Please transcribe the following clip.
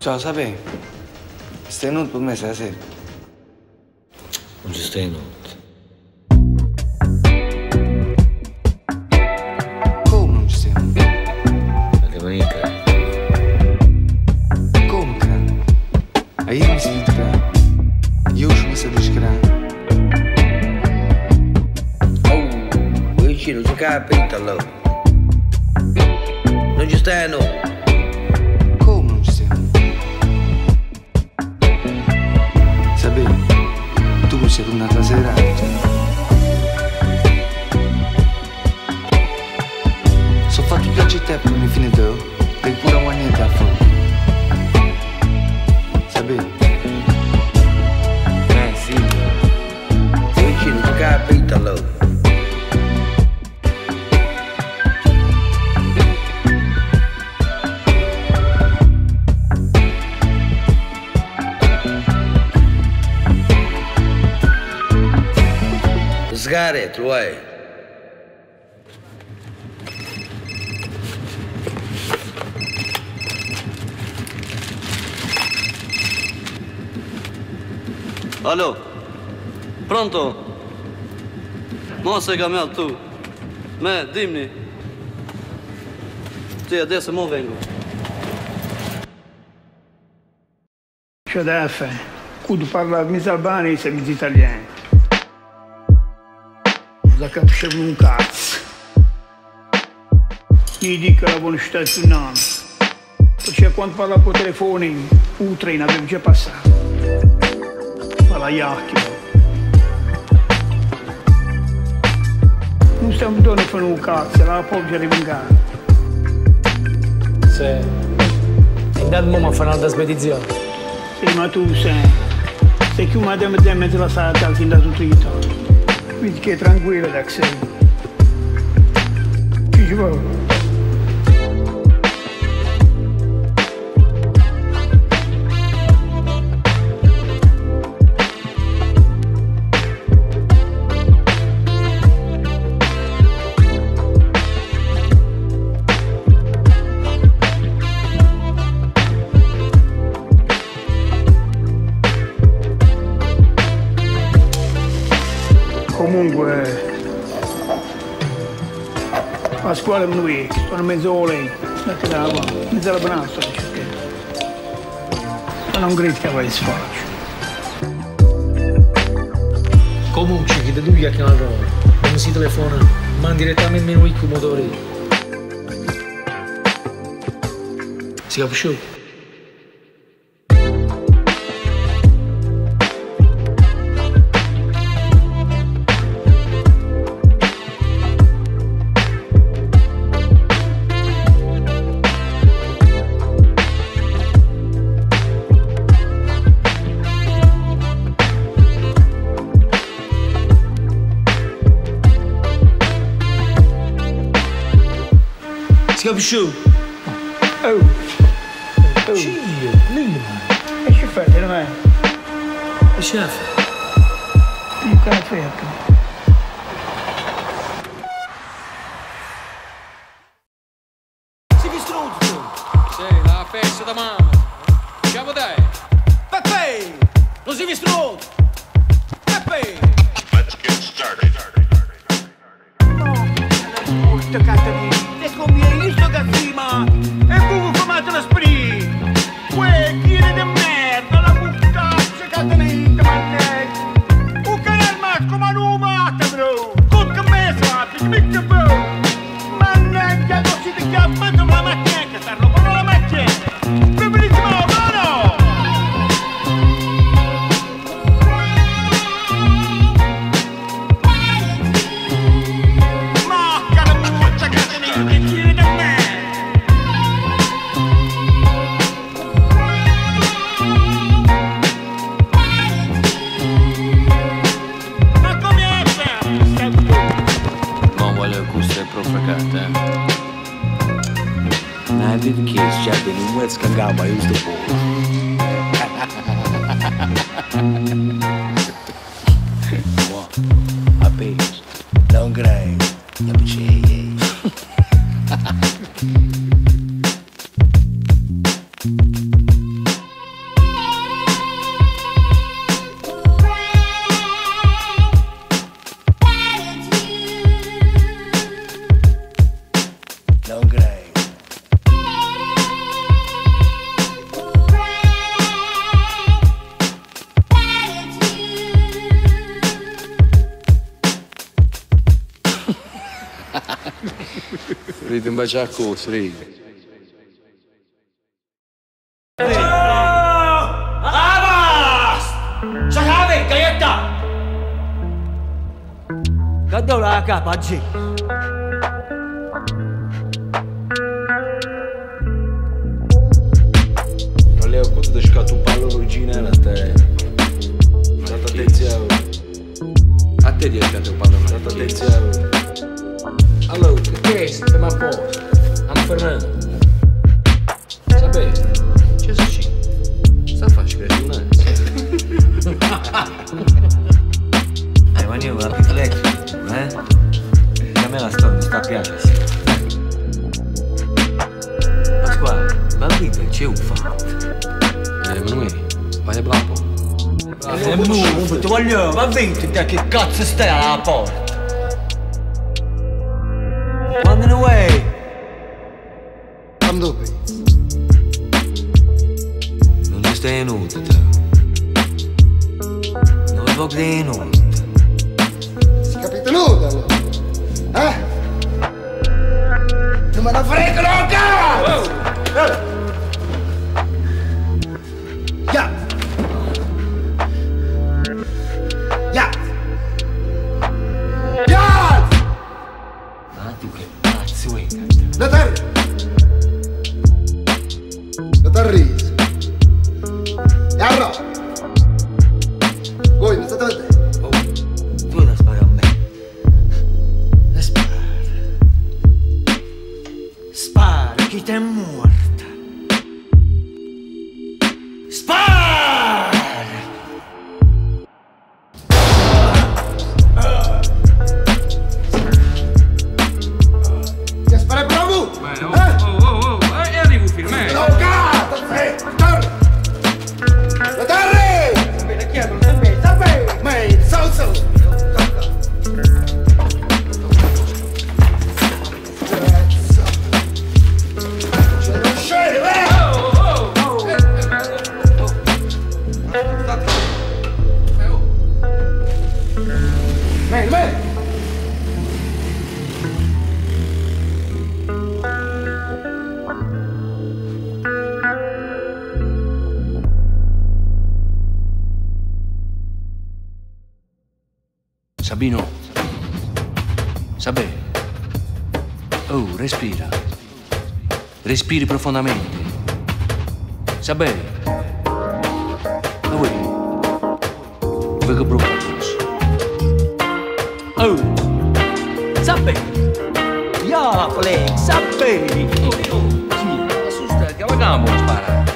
Ciao, sapevi? Stai venuto per me stasera? Non ci stai notte. Come non ci stai notte? La domenica. Come crano? A io mi si crano. Io ci mi si crano. Oh, vicino, si capita allora. Non ci stai notte. Sei tornata sera. Sono fatto tutta la città per non finito. E pure un niente a fuoco. Sapevi? Sì. Sei vicino, si capita allora. Sigaretto, vuoi? Allo? Pronto? Mo sei chiamato tu? Me, dimmi. Sì, adesso mo vengo. C'è da fare. Quando parla mezzo albanese e mezzo italiano. Non capisce un cazzo. Gli dico la buonità sul nome. Perché quando parla con telefono, un treno abbiamo già passato. Ma la chiacchiera. Non stiamo dando a fare un cazzo, la poggia di vengare. Sì. E intanto mo mi fanno un'altra spedizione. Sì, ma tu sei che una demme e mezzo la sala che da tutto il tempo. Quindi che è tranquillo da sei. Chi ci vuole? Comunque a scuola noi sono mezz'ora, mezza la banasta, ma non credo che vai sfaccio. Comunque chi da tu gli ha chiamato, non si telefona, ma direttamente noi con i motori. Si capisce? Si capisce? Oh! Sì, lì E che fai, non è? E chef? Un caffè. Si distrutto! Sì, la festa da mamma. Ciao dai! Peppe! Non si distrutto! Peppe! Let's get started. Porca Caterina, e come visto che prima? E come fumate la sprì? Uè, chine di merda, la puttaccia Caterina, mannaggia! Un canale masco, ma non mata, bro! Con che me sappi, mica bro! Mannaggia, non si ti chiama, non la macchina, sta roba, non la macchina! Bellissimo, no! Na vidi kids chatting in West Kangama used to board. A page. Não grave. Eu puxei. Non credo. Ride un bacio a cosa, ride. Sakave, gaietta! Cadê la capa oggi? Volevo quanto ti scatto un pallone originale a te. State attenzione. A te ti è stato un pallone. State attenzione. Allora, che è? Siamo a posto. Andiamo Fernando. Sapete? C'è successo? Sta facendo un anno. Ma io la rifletto, a me la storia mi sta piacendo. Pasquale, ma vedi c'è un fatto. Emanuele, vai a blanco. Ti voglio, ma vedi te che cazzo stai alla porta? Running away! Come dove? Non ti stai inutile, te. Non ti voglio inutile. Capite nuda allora? Non me la frega, no, cazzo! Ya! Ya! Ya! Ma tu che cazzo vuoi? La terra! La terrisa! E arro! Voi mi state a vedere? Tu la spari a me. E spara! Spara, chi t'è morta? Spara! Ti spara per la mu! E arrivo firme. No, cazzo! La terra! Sapete chi è? Non sapete? Sapete? Mate, so! Sabino. Sabè. Oh, respira. Respiri profondamente. Sabè. Voi. Voi che proponi? Oh! Sapete? Ja, Flex, sapete? Assusta, che avevamo spara.